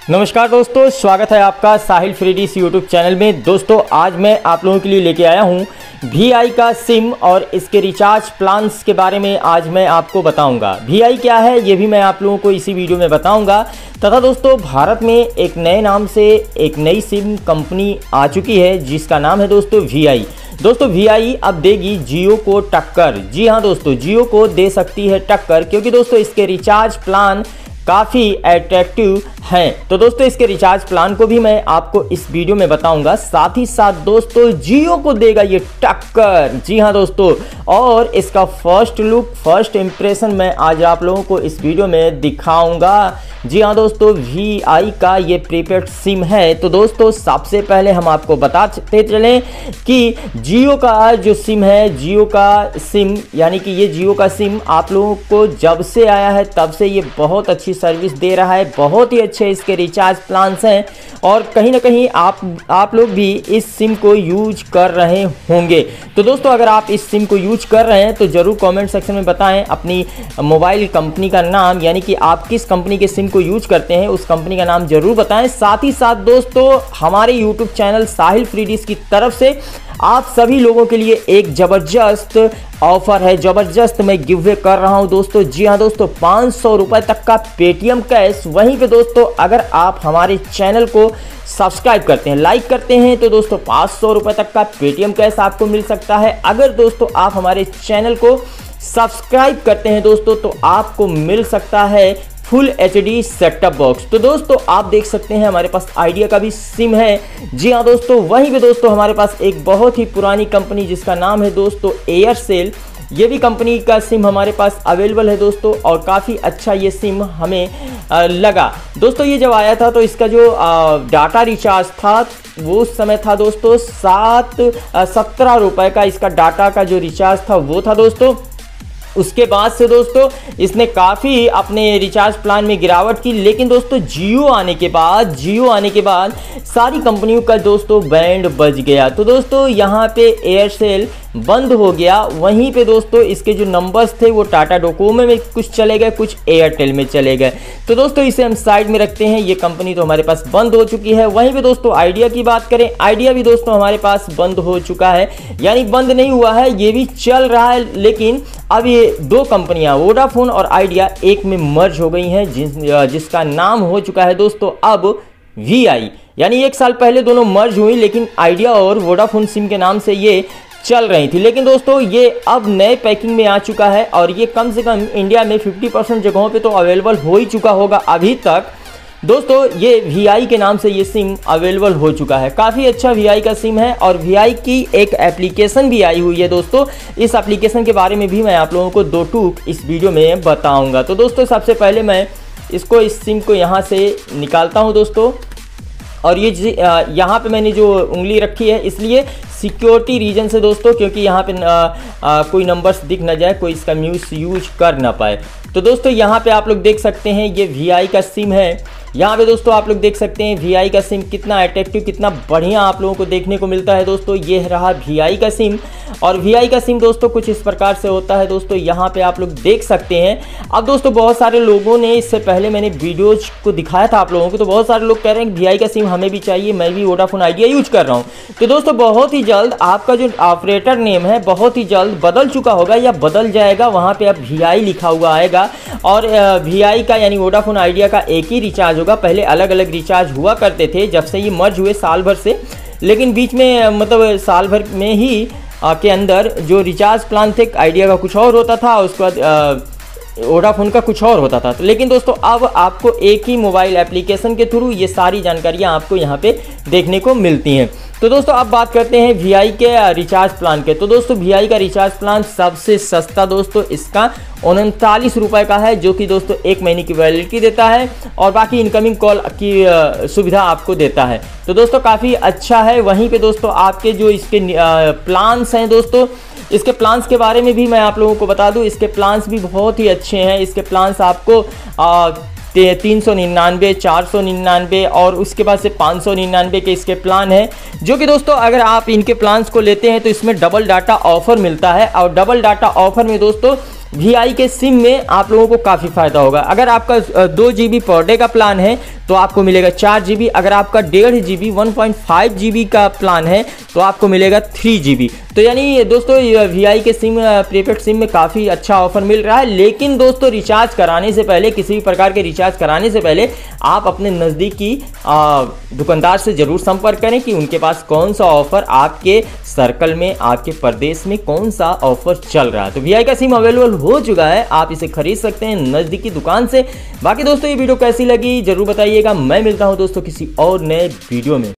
नमस्कार दोस्तों, स्वागत है आपका साहिल फ्रीडीज यूट्यूब चैनल में। दोस्तों आज मैं आप लोगों के लिए लेके आया हूं VI का सिम और इसके रिचार्ज प्लान्स के बारे में आज मैं आपको बताऊंगा। VI क्या है ये भी मैं आप लोगों को इसी वीडियो में बताऊंगा। तथा दोस्तों भारत में एक नए नाम से एक नई सिम कंपनी आ चुकी है जिसका नाम है दोस्तों VI। दोस्तों VI अब देगी जियो को टक्कर। जी हाँ दोस्तों, जियो को दे सकती है टक्कर, क्योंकि दोस्तों इसके रिचार्ज प्लान काफ़ी अट्रैक्टिव हैं। तो दोस्तों इसके रिचार्ज प्लान को भी मैं आपको इस वीडियो में बताऊंगा। साथ ही साथ दोस्तों जियो को देगा ये टक्कर। जी हाँ दोस्तों, और इसका फर्स्ट लुक, फर्स्ट इंप्रेशन मैं आज आप लोगों को इस वीडियो में दिखाऊंगा। जी हाँ दोस्तों, VI का ये प्रीपेड सिम है। तो दोस्तों सबसे पहले हम आपको बताते चलें कि जियो का जो सिम है, जियो का सिम यानी कि ये जियो का सिम आप लोगों को जब से आया है तब से ये बहुत अच्छी सर्विस दे रहा है। बहुत ही अच्छे इसके रिचार्ज प्लान्स हैं और कहीं ना कहीं आप लोग भी इस सिम को यूज कर रहे होंगे। तो दोस्तों अगर आप इस सिम को यूज कर रहे हैं तो ज़रूर कमेंट सेक्शन में बताएं अपनी मोबाइल कंपनी का नाम, यानी कि आप किस कंपनी के सिम को यूज करते हैं उस कंपनी का नाम जरूर बताएं। साथ ही साथ दोस्तों हमारे यूट्यूब चैनल साहिल फ्रीडीज की तरफ से आप सभी लोगों के लिए एक ज़बरदस्त ऑफर है, ज़बरदस्त मैं गिव अवे कर रहा हूं दोस्तों। जी हाँ दोस्तों, 500 रुपये तक का पेटीएम कैश। वहीं पे दोस्तों अगर आप हमारे चैनल को सब्सक्राइब करते हैं, लाइक करते हैं तो दोस्तों 500 रुपये तक का पेटीएम कैश आपको मिल सकता है। अगर दोस्तों आप हमारे चैनल को सब्सक्राइब करते हैं दोस्तों तो आपको मिल सकता है फुल HD सेटअप बॉक्स। तो दोस्तों आप देख सकते हैं हमारे पास आइडिया का भी सिम है। जी हाँ दोस्तों, वहीं पे दोस्तों हमारे पास एक बहुत ही पुरानी कंपनी जिसका नाम है दोस्तों एयरसेल, ये भी कंपनी का सिम हमारे पास अवेलेबल है दोस्तों और काफ़ी अच्छा ये सिम हमें लगा। दोस्तों ये जब आया था तो इसका जो डाटा रिचार्ज था वो उस समय था दोस्तों 17 रुपये का इसका डाटा का जो रिचार्ज था वो था दोस्तों। उसके बाद से दोस्तों इसने काफ़ी अपने रिचार्ज प्लान में गिरावट की, लेकिन दोस्तों जियो आने के बाद सारी कंपनियों का दोस्तों बैंड बज गया। तो दोस्तों यहाँ पे एयरसेल बंद हो गया। वहीं पे दोस्तों इसके जो नंबर्स थे वो टाटा डोकोमो में कुछ चले गए, कुछ एयरटेल में चले गए। तो दोस्तों इसे हम साइड में रखते हैं, ये कंपनी तो हमारे पास बंद हो चुकी है। वहीं पे दोस्तों आइडिया की बात करें, आइडिया भी दोस्तों हमारे पास बंद हो चुका है, यानी बंद नहीं हुआ है, ये भी चल रहा है। लेकिन अब ये दो कंपनियां वोडाफोन और आइडिया एक में मर्ज हो गई हैं जिसका नाम हो चुका है दोस्तों अब VI। यानी एक साल पहले दोनों मर्ज हुई, लेकिन आइडिया और वोडाफोन सिम के नाम से ये चल रही थी। लेकिन दोस्तों ये अब नए पैकिंग में आ चुका है और ये कम से कम इंडिया में 50% जगहों पे तो अवेलेबल हो ही चुका होगा अभी तक। दोस्तों ये VI के नाम से ये सिम अवेलेबल हो चुका है। काफ़ी अच्छा VI का सिम है और VI की एक एप्लीकेशन भी आई हुई है दोस्तों। इस एप्लीकेशन के बारे में भी मैं आप लोगों को दो टूक इस वीडियो में बताऊंगा। तो दोस्तों सबसे पहले मैं इस सिम को यहाँ से निकालता हूँ दोस्तों, और ये यहाँ पे मैंने जो उंगली रखी है इसलिए सिक्योरिटी रीजन से दोस्तों, क्योंकि यहाँ पे कोई नंबर्स दिख ना जाए, कोई इसका यूज कर ना पाए। तो दोस्तों यहाँ पे आप लोग देख सकते हैं ये VI का सिम है। यहाँ पे दोस्तों आप लोग देख सकते हैं VI का सिम कितना अट्रैक्टिव, कितना बढ़िया आप लोगों को देखने को मिलता है दोस्तों। ये रहा VI का सिम और VI का सिम दोस्तों कुछ इस प्रकार से होता है दोस्तों, यहाँ पे आप लोग देख सकते हैं। अब दोस्तों बहुत सारे लोगों ने, इससे पहले मैंने वीडियोज को दिखाया था आप लोगों को, तो बहुत सारे लोग कह रहे हैं कि VI का सिम हमें भी चाहिए, मैं भी वोडाफोन आइडिया यूज कर रहा हूँ। तो दोस्तों बहुत ही जल्द आपका जो ऑपरेटर नेम है बहुत ही जल्द बदल चुका होगा या बदल जाएगा, वहाँ पे अब VI लिखा हुआ आएगा और VI का यानी वोडाफोन आइडिया का एक ही रिचार्ज होगा। पहले अलग अलग रिचार्ज हुआ करते थे जब से ये मर्ज हुए साल भर से, लेकिन बीच में मतलब साल भर में ही के अंदर जो रिचार्ज प्लान थे आइडिया का कुछ और होता था, उसके बाद वोडाफोन का कुछ और होता था। तो लेकिन दोस्तों अब आपको एक ही मोबाइल एप्लीकेशन के थ्रू ये सारी जानकारियाँ आपको यहाँ पे देखने को मिलती हैं। तो दोस्तों अब बात करते हैं VI के रिचार्ज प्लान के। तो दोस्तों VI का रिचार्ज प्लान सबसे सस्ता दोस्तों इसका 39 रुपये का है, जो कि दोस्तों 1 महीने की वैलिडिटी देता है और बाकी इनकमिंग कॉल की सुविधा आपको देता है। तो दोस्तों काफ़ी अच्छा है। वहीं पे दोस्तों आपके जो इसके प्लान्स हैं दोस्तों, इसके प्लान्स के बारे में भी मैं आप लोगों को बता दूं, इसके प्लान्स भी बहुत ही अच्छे हैं। इसके प्लान्स आपको 399, 499 और उसके बाद से 599 के इसके प्लान हैं, जो कि दोस्तों अगर आप इनके प्लान्स को लेते हैं तो इसमें डबल डाटा ऑफर मिलता है। और डबल डाटा ऑफर में दोस्तों VI के सिम में आप लोगों को काफ़ी फ़ायदा होगा। अगर आपका 2 GB पर डे का प्लान है तो आपको मिलेगा 4 GB। अगर आपका 1.5 GB 1.5 GB का प्लान है तो आपको मिलेगा 3 GB। तो यानी दोस्तों VI के सिम प्रीपेड सिम में काफ़ी अच्छा ऑफर मिल रहा है। लेकिन दोस्तों रिचार्ज कराने से पहले, किसी भी प्रकार के रिचार्ज कराने से पहले आप अपने नज़दीकी दुकानदार से ज़रूर संपर्क करें कि उनके पास कौन सा ऑफर, आपके सर्कल में, आपके प्रदेश में कौन सा ऑफर चल रहा है। तो VI का सिम अवेलेबल हो चुका है, आप इसे खरीद सकते हैं नज़दीकी दुकान से। बाकी दोस्तों ये वीडियो कैसी लगी जरूर बताइएगा। मैं मिलता हूं दोस्तों किसी और नए वीडियो में।